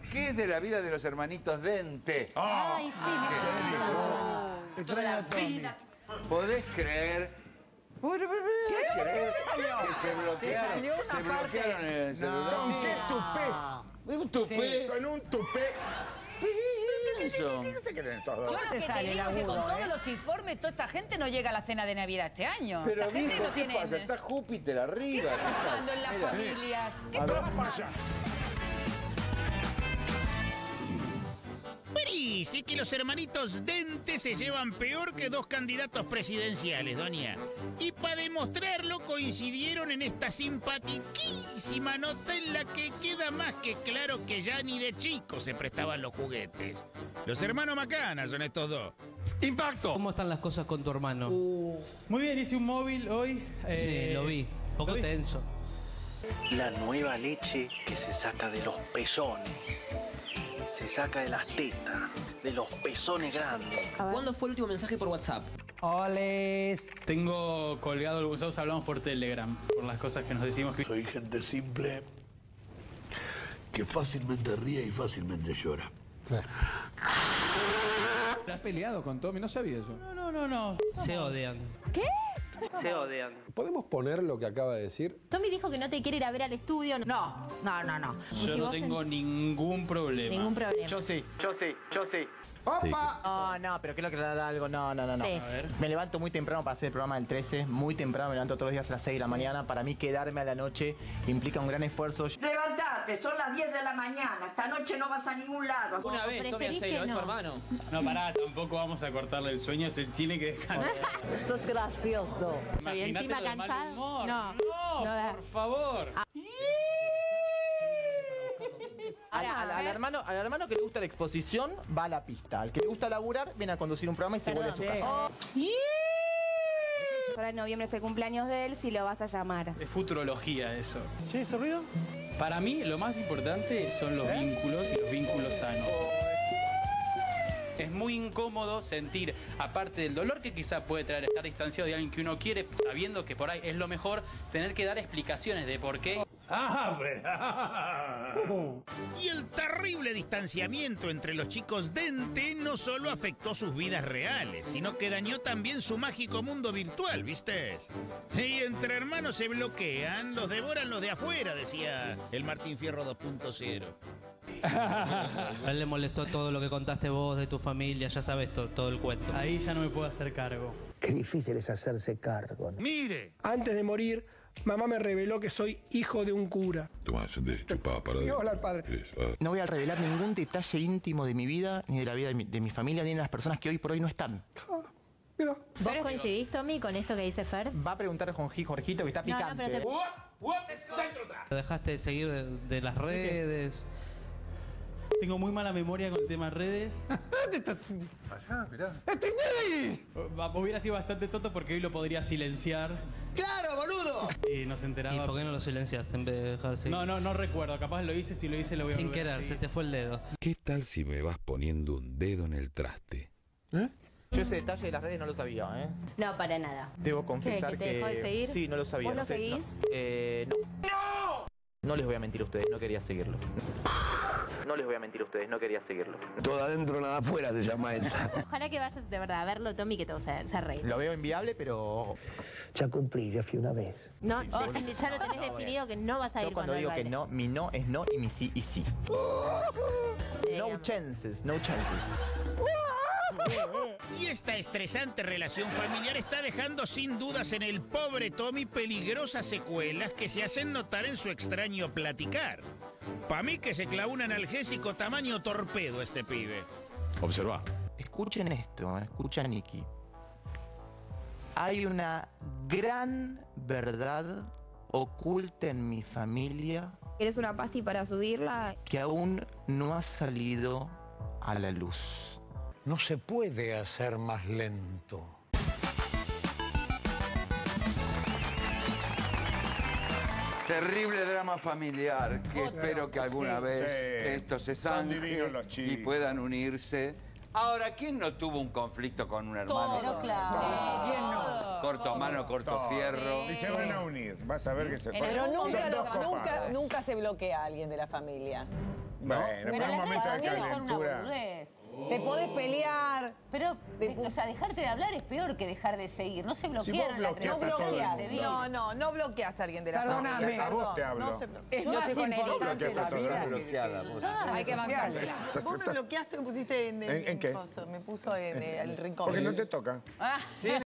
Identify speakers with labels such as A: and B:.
A: ¿Qué es de la vida de los hermanitos Dente?
B: Ay, sí,
C: Extraño a Tommy.
A: ¿Podés creer? ¿Podés creer que se bloquearon en el celular?
C: ¿Con qué tupé?
A: ¿Un tupé?
C: Con un tupé.
A: ¿Qué son?
C: ¿Qué se creen todos?
D: Yo lo que te digo es que con todos los informes, toda esta gente no llega a la cena de Navidad este año.
A: Pero
D: Esta gente
A: viejo,
D: no
A: ¿qué
D: tiene...
A: pasa? Está Júpiter arriba.
D: ¿Qué está pasando en las
A: Mira.
D: familias? ¿Qué
A: A ver.
D: está pasando?
E: Parece que los hermanitos Dente se llevan peor que dos candidatos presidenciales, doña. Y para demostrarlo coincidieron en esta simpatiquísima nota en la que queda más que claro que ya ni de chicos se prestaban los juguetes. Los hermanos Macana son estos dos.
F: ¡Impacto!
G: ¿Cómo están las cosas con tu hermano?
F: Muy bien, hice un móvil hoy.
G: Sí, lo vi. Un poco tenso.
H: La nueva leche que se saca de los pezones. Se saca de las tetas, de los pezones grandes.
I: ¿Cuándo fue el último mensaje por WhatsApp?
F: ¡Oles! Tengo colgado algunos audios, hablamos por Telegram, por las cosas que nos decimos.
J: Soy gente simple que fácilmente ríe y fácilmente llora.
K: ¿Estás peleado con Tommy? No sabía eso.
F: No.
G: Se odian.
B: ¿Qué?
G: Se odian.
L: ¿Podemos poner lo que acaba de decir?
B: Tommy dijo que no te quiere ir a ver al estudio.
D: No.
F: Yo no tengo ningún problema.
B: Ningún problema.
M: Yo sí.
C: ¡Opa!
M: No, pero quiero aclarar algo. No.
B: Sí.
F: A ver.
M: Me levanto muy temprano para hacer el programa del 13. Muy temprano, me levanto todos los días a las 6 de la mañana. Para mí quedarme a la noche implica un gran esfuerzo.
N: Levantate, son las 10 de la mañana. Esta noche no vas a ningún lado.
I: Una vez, Tommy
B: preferís
I: Aceiro,
B: que
I: es tu
B: no.
I: hermano.
F: No, pará, tampoco vamos a cortarle el sueño, se tiene que descansar.
N: Esto es gracioso.
B: Y encima
F: lo de mal
B: cansado.
F: humor.
B: No,
F: Por favor.
M: Al hermano que le gusta la exposición, va a la pista. Al que le gusta laburar, viene a conducir un programa y se vuelve a su casa.
B: Ahora en noviembre es el cumpleaños de él, si lo vas a llamar.
F: Es futurología eso. Che, ¿ese ruido? Para mí, lo más importante son los vínculos y los vínculos sanos. Es muy incómodo sentir, aparte del dolor que quizá puede traer estar distanciado de alguien que uno quiere, sabiendo que por ahí es lo mejor, tener que dar explicaciones de por qué.
E: Y el terrible distanciamiento entre los chicos Dente no solo afectó sus vidas reales, sino que dañó también su mágico mundo virtual, ¿viste? Y entre hermanos se bloquean, los devoran los de afuera, decía el Martín Fierro 2.0.
G: A él le molestó todo lo que contaste vos de tu familia, ya sabes todo el cuento.
F: Ahí ya no me puedo hacer cargo.
J: Qué difícil es hacerse cargo.
A: ¡Mire!
C: Antes de morir, mamá me reveló que soy hijo de un cura.
J: Tomás, de chupada para
C: Hola, padre.
M: No voy a revelar ningún detalle íntimo de mi vida, ni de la vida de mi familia, ni de las personas que hoy por hoy no están.
C: Mira.
B: ¿Vos coincidís, Tommy, con esto que dice Fer?
M: Va a preguntar Jorgito, que está picante.
B: pero
G: Lo dejaste de seguir de las redes.
F: Tengo muy mala memoria con temas redes.
C: Allá, mirá. ¡Estoy!
F: Hubiera sido bastante tonto porque hoy lo podría silenciar.
C: ¡Claro, boludo!
F: Y no se enteraba.
G: ¿Y por qué no lo silenciaste en vez de dejar seguir?
F: No recuerdo. Capaz lo hice, si lo hice lo voy a
G: Sin
F: volver a
G: querer,
F: seguir.
G: se te fue el dedo.
L: ¿Qué tal si me vas poniendo un dedo en el traste?
M: Yo ese detalle de las redes no lo sabía, ¿eh?
B: No, para nada.
M: Debo confesar
B: ¿Que te dejó de seguir?
M: Sí, no lo sabía.
B: ¿Vos
M: no
B: lo
M: sé,
B: seguís?
M: No. No les voy a mentir a ustedes, no quería seguirlo. No les voy a mentir a ustedes, no quería seguirlo.
J: Todo adentro, nada afuera se llama esa.
B: Ojalá que vayas de verdad a verlo, Tommy, que te vas a hacer reír.
M: Lo veo inviable, pero...
J: Ya cumplí, ya fui una vez.
B: No, ya lo tenés definido que no vas a ir
M: Yo cuando digo que no, mi no es no y mi sí y sí. No chances, no chances.
E: Y esta estresante relación familiar está dejando sin dudas en el pobre Tommy peligrosas secuelas que se hacen notar en su extraño platicar. Pa' mí que se clavó un analgésico tamaño torpedo este pibe.
F: Observa.
M: Escuchen esto, escucha Nicky. Hay una gran verdad oculta en mi familia
B: ¿Quieres una pasti para subirla?
M: que aún no ha salido a la luz.
J: No se puede hacer más lento.
A: Terrible drama familiar que espero que alguna vez esto se zanje y puedan unirse. Ahora, ¿quién no tuvo un conflicto con un hermano?
D: Pero claro.
A: ¿Quién no? Corto mano, corto fierro.
C: Y se van a unir. Vas a ver que se
D: Pero
N: Pero nunca se bloquea a alguien de la familia.
O: Bueno,
P: Pero
O: pero un
P: las
O: momento
P: redes
O: de
P: sociales son una
O: calentura.
P: boludez.
Q: Te podés pelear.
P: Pero, o sea, dejarte de hablar es peor que dejar de seguir. No se
O: Si vos
P: bloquearon las
O: bloqueás
P: redes
O: a todo el
P: sociales.
O: mundo.
Q: No bloqueas a alguien de la
D: Perdóname.
Q: familia.
O: A vos te hablo.
Q: No se
D: Es
Q: Yo
D: más
Q: estoy con
D: importante
Q: él.
D: la vida.
A: bloqueada. vos.
D: Hay que bancársela.
Q: Vos me bloqueaste, me pusiste
O: ¿En qué?
Q: Me puso en el rincón.
O: Porque no te toca.